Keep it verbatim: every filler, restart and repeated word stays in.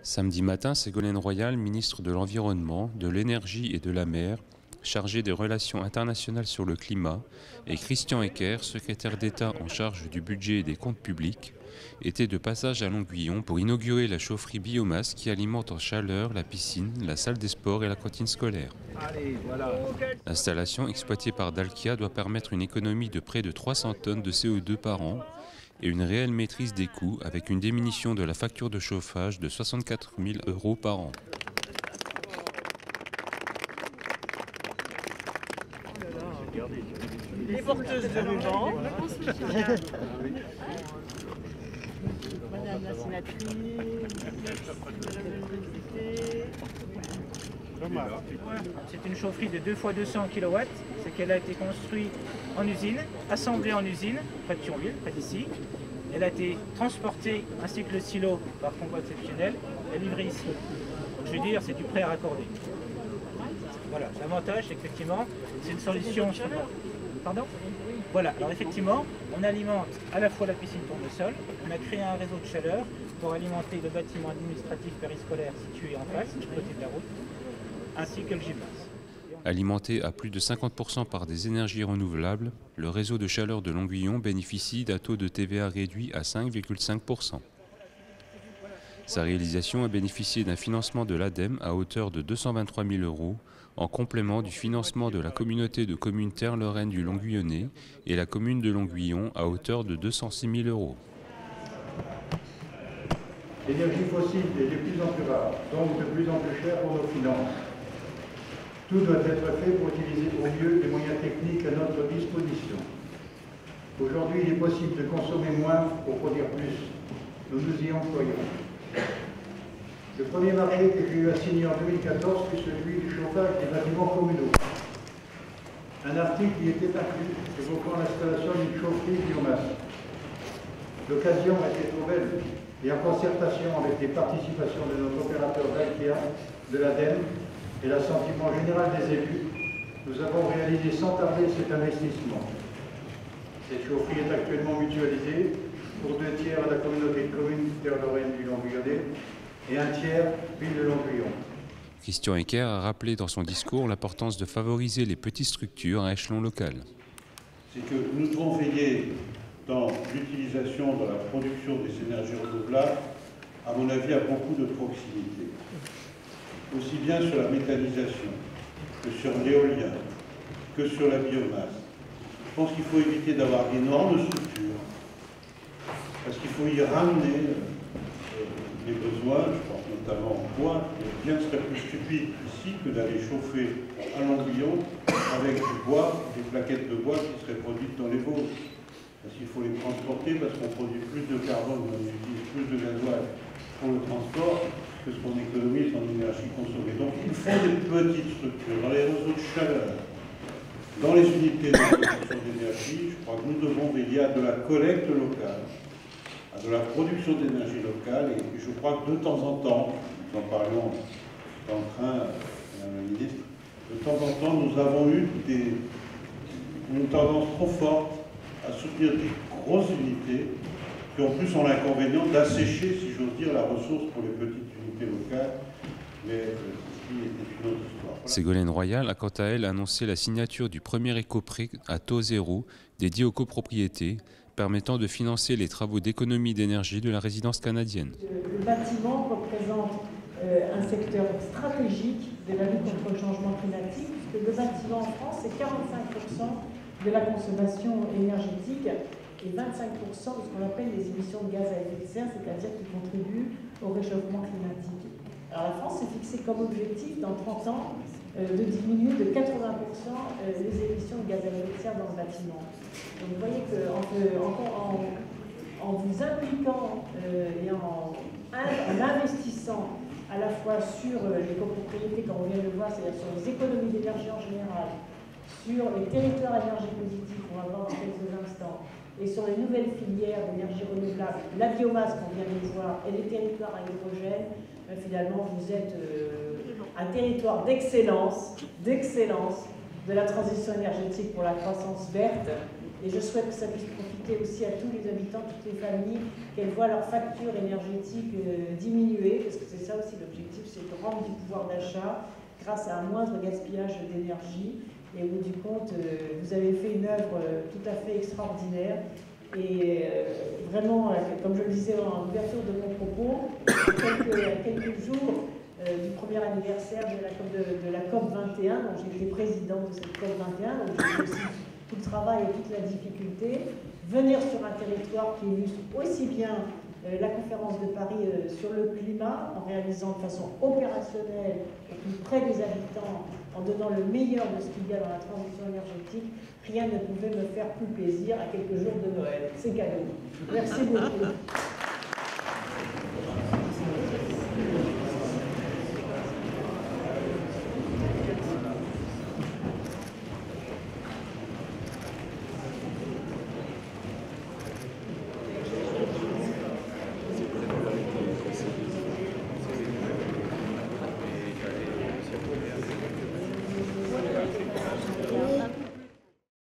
Samedi matin, Ségolène Royal, ministre de l'Environnement, de l'Énergie et de la Mer, chargé des relations internationales sur le climat, et Christian Ecker, secrétaire d'État en charge du budget et des comptes publics, étaient de passage à Longuillon pour inaugurer la chaufferie biomasse qui alimente en chaleur la piscine, la salle des sports et la cantine scolaire. Allez, voilà. L'installation exploitée par Dalkia doit permettre une économie de près de trois cents tonnes de C O deux par an et une réelle maîtrise des coûts avec une diminution de la facture de chauffage de soixante-quatre mille euros par an. Les porteuses de mouvement. Madame la sénatrice, C'est une chaufferie de deux fois deux cents kilowatts. C'est qu'elle a été construite en usine, assemblée en usine, près de Thionville, près d'ici. Elle a été transportée ainsi que le silo par convoi exceptionnel et livrée ici. Donc, je veux dire, c'est du prêt à raccorder. Voilà, l'avantage, c'est qu'effectivement, c'est une solution. Pardon ? Voilà, alors effectivement, on alimente à la fois la piscine tournesol, on a créé un réseau de chaleur pour alimenter le bâtiment administratif périscolaire situé en face, du côté de la route, ainsi que le gymnase. Alimenté à plus de cinquante pour cent par des énergies renouvelables, le réseau de chaleur de Longuillon bénéficie d'un taux de T V A réduit à cinq virgule cinq pour cent. Sa réalisation a bénéficié d'un financement de l'ADEME à hauteur de deux cent vingt-trois mille euros, en complément du financement de la communauté de communes Terre-Lorraine du Longuillonnais et la commune de Longuillon à hauteur de deux cent six mille euros. L'énergie fossile est de plus en plus rare, donc de plus en plus chère pour nos finances. Tout doit être fait pour utiliser au mieux les moyens techniques à notre disposition. Aujourd'hui, il est possible de consommer moins pour produire plus. Nous nous y employons. Le premier marché que j'ai eu à signer en deux mille quatorze fut celui du chauffage des bâtiments communaux. Un article y était inclus, évoquant l'installation d'une chaufferie biomasse. L'occasion était trop belle, et en concertation avec les participations de notre opérateur Dalkia, de l'ADEME et l'assentiment général des élus, nous avons réalisé sans tarder cet investissement. Cette chaufferie est actuellement mutualisée pour deux tiers à la communauté de communes Terre-Lorraine du Longuillonnais et un tiers ville de Longuillon. Christian Ecker a rappelé dans son discours l'importance de favoriser les petites structures à échelon local. C'est que nous devons veiller dans l'utilisation, dans la production des énergies renouvelables, à mon avis, à beaucoup de proximité. Aussi bien sur la méthanisation, que sur l'éolien, que sur la biomasse. Je pense qu'il faut éviter d'avoir d'énormes structures, parce qu'il faut y ramener euh, les besoins, je pense notamment en bois. Bien serait plus stupide ici que d'aller chauffer à Longuillon avec du bois, des plaquettes de bois qui seraient produites dans les Vosges. Parce qu'il faut les transporter, parce qu'on produit plus de carbone, on utilise plus de gasoil pour le transport que ce qu'on économise en énergie consommée. Donc il faut des petites structures dans les réseaux de chaleur, dans les unités de production d'énergie. Je crois que nous devons veiller à de la collecte locale, à de la production d'énergie locale, et je crois que de temps en temps, nous en parlions dans le train, Madame la Ministre, de temps en temps nous avons eu des, une tendance trop forte à soutenir des grosses unités qui en plus ont l'inconvénient d'assécher, si j'ose dire, la ressource pour les petites unités locales, mais euh, ceci est une autre histoire. Voilà. Ségolène Royal a quant à elle annoncé la signature du premier éco-prêt à taux zéro dédié aux copropriétés, permettant de financer les travaux d'économie d'énergie de la résidence canadienne. Le bâtiment représente euh, un secteur stratégique de la lutte contre le changement climatique, puisque le bâtiment en France, c'est quarante-cinq pour cent de la consommation énergétique et vingt-cinq pour cent de ce qu'on appelle les émissions de gaz à effet de serre, c'est-à-dire qui contribuent au réchauffement climatique. Alors la France s'est fixé comme objectif dans trente ans euh, de diminuer de quatre-vingts pour cent euh, les émissions de gaz à effet de serre dans le bâtiment. Donc vous voyez qu'en en, en, en vous impliquant euh, et en, en investissant à la fois sur euh, les copropriétés, comme on vient de le voir, c'est-à-dire sur les économies d'énergie en général, sur les territoires à énergie positive, on va voir dans quelques instants, et sur les nouvelles filières d'énergie renouvelable, la biomasse qu'on vient de voir, et les territoires à hydrogène, ben finalement vous êtes euh, un territoire d'excellence, d'excellence de la transition énergétique pour la croissance verte, et je souhaite que ça puisse profiter profiter aussi à tous les habitants, toutes les familles, qu'elles voient leur facture énergétique euh, diminuer, parce que c'est ça aussi l'objectif, c'est de rendre du pouvoir d'achat grâce à un moindre gaspillage d'énergie. Et au bout du compte, euh, vous avez fait une œuvre euh, tout à fait extraordinaire. Et euh, vraiment, euh, comme je le disais en ouverture de mon propos, quelques, quelques jours euh, du premier anniversaire de la, de, de la COP vingt et un, dont j'ai été présidente de cette COP vingt et un, donc j'ai aussi tout le travail et toute la difficulté, venir sur un territoire qui illustre aussi bien euh, la conférence de Paris euh, sur le climat, en réalisant de façon opérationnelle et plus près des habitants, en donnant le meilleur de ce qu'il y a dans la transition énergétique, rien ne pouvait me faire plus plaisir à quelques jours de Noël. C'est cadeau. Merci beaucoup.